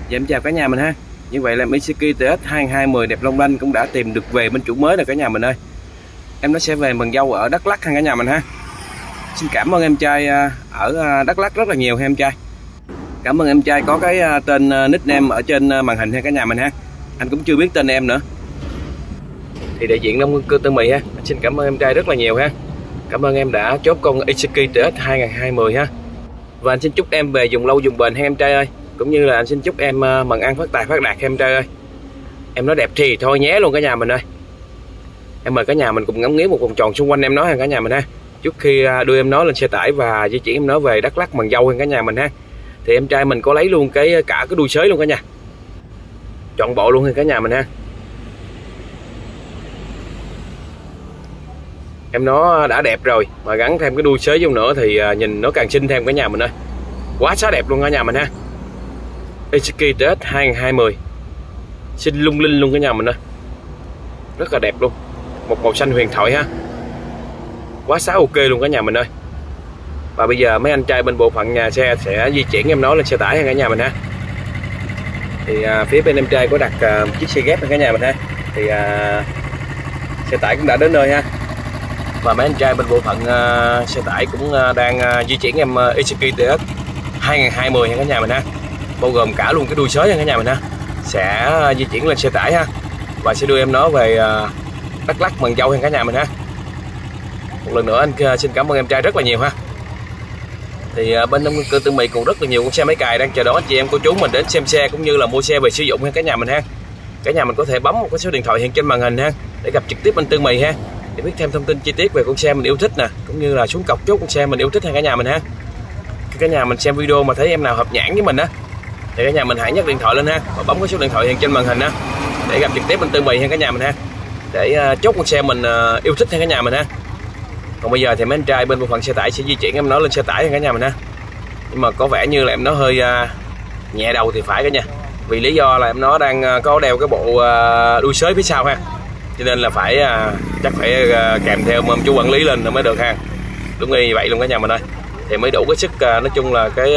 Dạ em chào cả nhà mình ha. Như vậy là Mitsubishi TX 2210 đẹp long lanh cũng đã tìm được về bên chủ mới rồi cả nhà mình ơi. Em nó sẽ về mừng dâu ở Đắk Lắk ha cả nhà mình ha. Xin cảm ơn em trai ở Đắk Lắk rất là nhiều ha em trai. Cảm ơn em trai có cái tên nickname ở trên màn hình ha cả nhà mình ha. Anh cũng chưa biết tên em nữa. Thì đại diện nông cư Tân Mì ha. Anh xin cảm ơn em trai rất là nhiều ha. Cảm ơn em đã chốt con Mitsubishi TX 2210 ha. Và anh xin chúc em về dùng lâu dùng bền ha em trai ơi. Cũng như là anh xin chúc em mừng ăn phát tài phát đạt em trai ơi. Em nói đẹp thì thôi nhé luôn cả nhà mình ơi. Em mời cả nhà mình cùng ngắm nghía một vòng tròn xung quanh em nó ha cả nhà mình ha. Trước khi đưa em nó lên xe tải và di chuyển em nó về Đắk Lắk mừng dâu ha cả nhà mình ha. Thì em trai mình có lấy luôn cả cái đuôi sới luôn cả nhà. Trọn bộ luôn ha cả nhà mình ha. Em nó đã đẹp rồi mà gắn thêm cái đuôi sới vô nữa thì nhìn nó càng xinh thêm cả nhà mình ơi. Quá xá đẹp luôn cả nhà mình ha. Mitsubishi TX 2210 xinh lung linh luôn cả nhà mình ơi. Rất là đẹp luôn. Một màu xanh huyền thoại ha. Quá xá ok luôn cả nhà mình ơi. Và bây giờ mấy anh trai bên bộ phận nhà xe sẽ di chuyển em nó lên xe tải ha cả nhà mình ha. Thì phía bên em trai có đặt chiếc xe ghép cả nhà mình ha. Thì xe tải cũng đã đến nơi ha. Và mấy anh trai bên bộ phận xe tải cũng đang di chuyển em Mitsubishi TX 2210 ha cả nhà mình ha. Bao gồm cả luôn cái đuôi sới nha cả nhà mình ha. Sẽ di chuyển lên xe tải ha. Và sẽ đưa em nó về Đắk Lắk mừng dâu ha cả nhà mình ha. Một lần nữa anh xin cảm ơn em trai rất là nhiều ha. Thì bên nông cư Tân Mì còn rất là nhiều con xe máy cày đang chờ đón anh chị em cô chú mình đến xem xe cũng như là mua xe về sử dụng ha cả nhà mình ha. Cả nhà mình có thể bấm một cái số điện thoại hiện trên màn hình ha để gặp trực tiếp anh Tân Mì ha, để biết thêm thông tin chi tiết về con xe mình yêu thích nè, cũng như là xuống cọc chốt con xe mình yêu thích ha cả nhà mình ha. Khi cả nhà mình xem video mà thấy em nào hợp nhãn với mình á thì cả nhà mình hãy nhấc điện thoại lên ha và bấm cái số điện thoại hiện trên màn hình ha để gặp trực tiếp anh Tân Mì ha cả nhà mình ha, để chốt con xe mình yêu thích ha cả nhà mình ha. Còn bây giờ thì mấy anh trai bên bộ phận xe tải sẽ di chuyển em nó lên xe tải ha cả nhà mình ha. Nhưng mà có vẻ như là em nó hơi nhẹ đầu thì phải cả nhà, vì lý do là em nó đang có đeo cái bộ đuôi sới phía sau ha, cho nên là phải chắc phải kèm theo ông chú quản lý lên mới được ha. Đúng như vậy luôn cả nhà mình ơi, thì mới đủ cái sức, nói chung là cái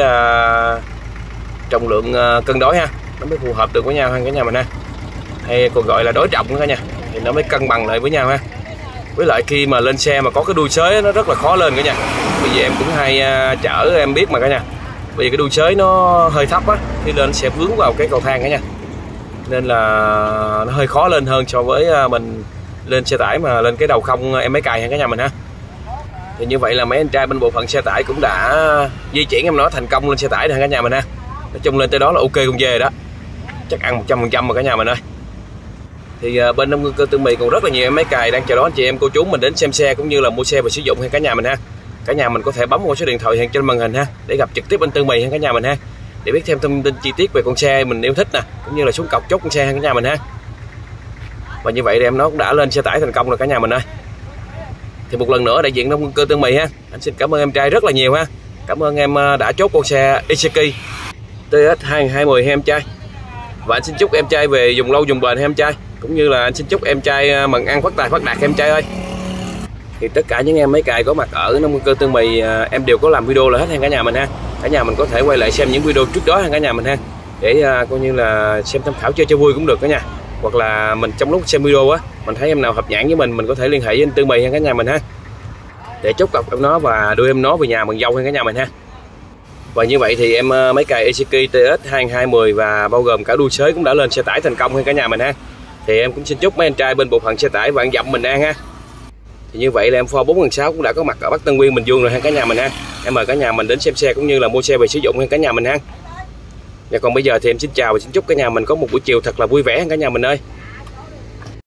trọng lượng cân đối ha, nó mới phù hợp được với nhau ha cả nhà mình ha, hay còn gọi là đối trọng cả nhà, thì nó mới cân bằng lại với nhau ha. Với lại khi mà lên xe mà có cái đuôi sới nó rất là khó lên cả nhà. Bây giờ em cũng hay chở em biết mà cả nhà. Bây giờ cái đuôi sới nó hơi thấp á, khi lên sẽ vướng vào cái cầu thang cả nhà, nên là nó hơi khó lên hơn so với mình lên xe tải mà lên cái đầu không em máy cày ha cả nhà mình ha. Thì như vậy là mấy anh trai bên bộ phận xe tải cũng đã di chuyển em nó thành công lên xe tải ha cả nhà mình ha. Nói chung lên tới đó là ok con dê đó, chắc ăn 100% mà cả nhà mình ơi. Thì bên nông cư Tân Mì còn rất là nhiều em máy cày đang chờ đón anh chị em cô chú mình đến xem xe cũng như là mua xe và sử dụng ha cả nhà mình ha. Cả nhà mình có thể bấm một số điện thoại hiện trên màn hình ha để gặp trực tiếp anh Tân Mì ha cả nhà mình ha, để biết thêm thông tin chi tiết về con xe mình yêu thích nè, cũng như là xuống cọc chốt con xe ha cả nhà mình ha. Và như vậy thì em nó cũng đã lên xe tải thành công rồi cả nhà mình ơi. Thì một lần nữa đại diện nông cư Tân Mì ha, anh xin cảm ơn em trai rất là nhiều ha. Cảm ơn em đã chốt con xe Mitsubishi TX 2210 ha em trai. Và anh xin chúc em trai về dùng lâu dùng bền ha em trai, cũng như là anh xin chúc em trai mừng ăn phát tài phát đạt em trai ơi. Thì tất cả những em máy cày có mặt ở nông cư Tân Mì em đều có làm video là hết ha cả nhà mình ha. Cả nhà mình có thể quay lại xem những video trước đó ha cả nhà mình ha, để coi như là xem tham khảo chơi cho vui cũng được cả nhà. Hoặc là mình trong lúc xem video á mình thấy em nào hợp nhãn với mình có thể liên hệ với anh Tân Mì ha cả nhà mình ha, để chốt cọc em nó và đưa em nó về nhà mừng dâu ha cả nhà mình ha. Và như vậy thì em máy cày Mitsubishi TX 2210 và bao gồm cả đuôi sới cũng đã lên xe tải thành công ha cả nhà mình ha. Thì em cũng xin chúc mấy anh trai bên bộ phận xe tải vạn dặm bình an ha. Thì như vậy là em Ford 4/6 cũng đã có mặt ở Bắc Tân Uyên Bình Dương rồi ha cả nhà mình ha. Em mời cả nhà mình đến xem xe cũng như là mua xe về sử dụng ha cả nhà mình ha. Và còn bây giờ thì em xin chào và xin chúc cả nhà mình có một buổi chiều thật là vui vẻ ha cả nhà mình ơi.